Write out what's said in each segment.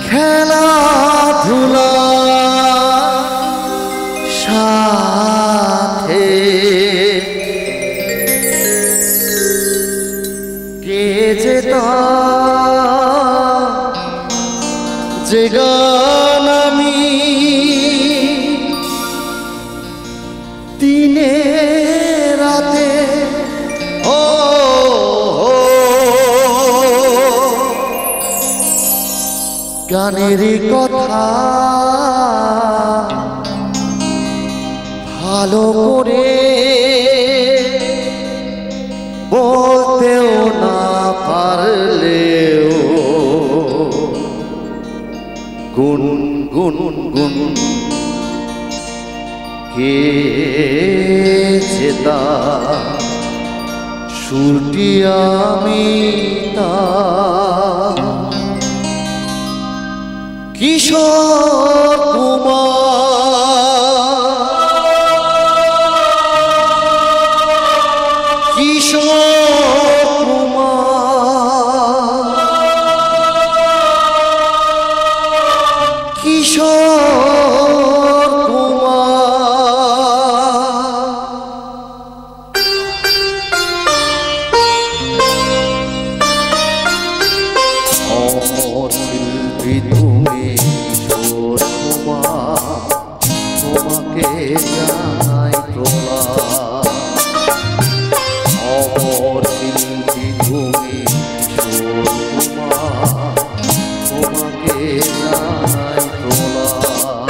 খেলাধুলা সাথে কে যে গান আমি দিনে রাতে গানেরই কথা ভালো করে বলতেও না পারলেও গুন গুন গুন গেছে তা সুরটি আমি তা কিশোর কুমার কিশোর কুমার কিশোর কুমার শিল্পী তুমি কিশোর কুমার তোমাকে জানাই প্রণাম অমর শিল্পী তুমি কিশোর কুমার তোমাকে জানাই প্রণাম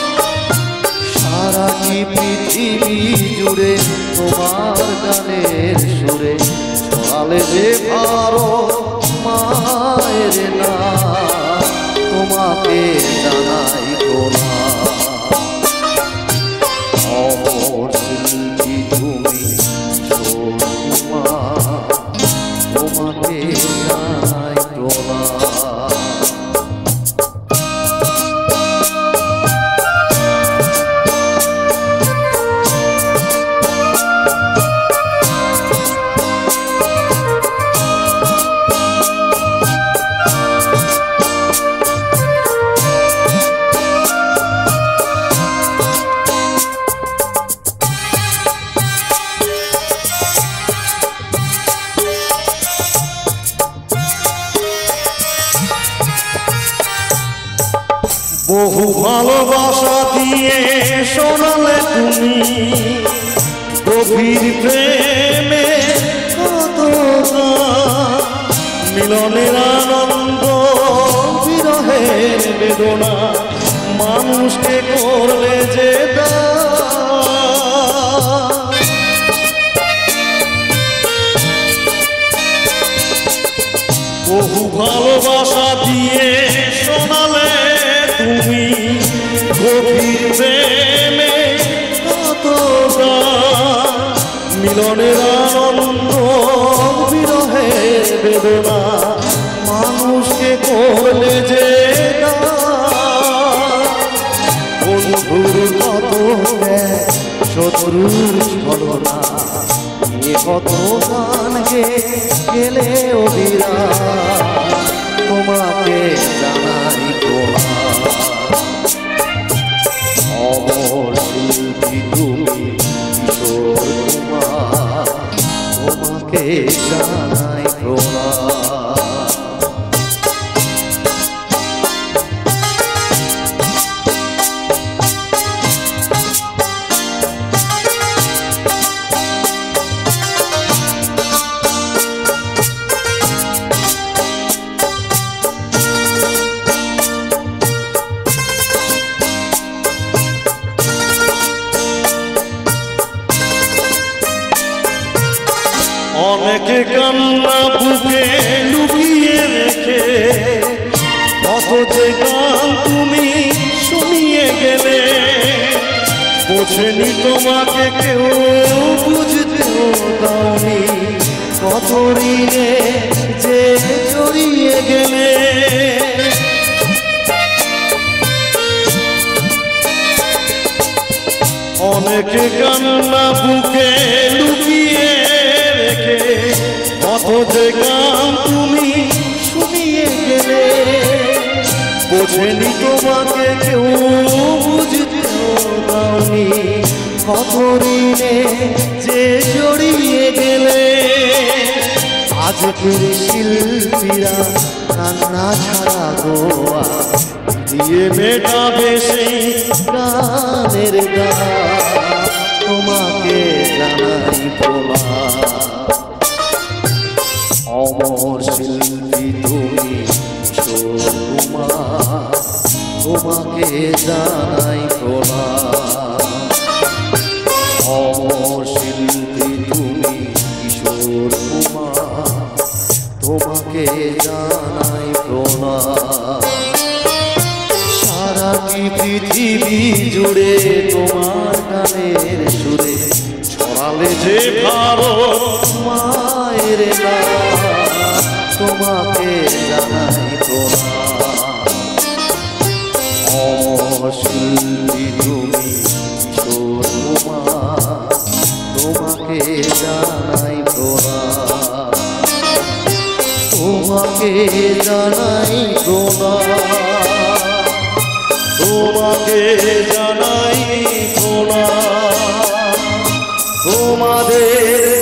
সারা কি পৃথিবী জুড়ে তোমার গানের সুরে ছড়ালে যে ভারত মায়ের না তোমাকে জানাই প্রণাম অমর শিল্পী তুমি কিশোর কুমার তোমাকে জানাই প্রণাম বহু ভালোবাসা দিয়ে শোনালে তুমি গভীর প্রেমে কত মিলনের আনন্দ বিরহের বেদনা মানুষকে করলে যে বহু ভালোবাসা দিয়ে শোনালে তুমি গভীর প্রেমে কত মিলনের আনন্দ বিরহের বেদনা মানুষকে করলে যে বন্ধুর কত শত্রুর ছলনা নিয়ে কত গান গেলে অবিরা তোমাকে জানাই প্রণাম অমর শিল্পী তুমি কিশোর কুমার তোমাকে জানাই প্রণাম অনেকে কান্না বুকে লুকিয়ে রেখে কত যে গান তুমি শুনিয়ে গেলে বোঝেনি তোমাকে কেউ বুঝতেও দাওনি কত ঋণে যে জড়িয়ে গেলে অনেকে কান্না বুকে লুকিয়ে কত যে গান তুমি শুনিয়ে গেলে বোঝেনি তোমাকে কেউ বুঝতেও দাওনি কত ঋণে যে জড়িয়ে গেলে আজকের শিল্পীরা কান্না ছাড়া গোয়া দিয়ে মেটাবে সেই গানের গান তোমাকে জানাই প্রণাম অমর শিল্পী তুমি কুমার তোমাকে জানাই প্রণাম অমর শিল্পী তুমি কিশোর কুমার তোমাকে জানাই প্রণাম সারা কি পৃথিবী জুড়ে তোমার গানের সুরে ছড়ালে যে ভারত মায়ের নাম তোমাকে জানাই প্রণাম অমর শিল্পী তুমি কিশোর কুমার তোমাকে জানাই প্রণাম তোমাকে জানাই প্রণাম তোমাকে জানাই প্রণাম তোমাদের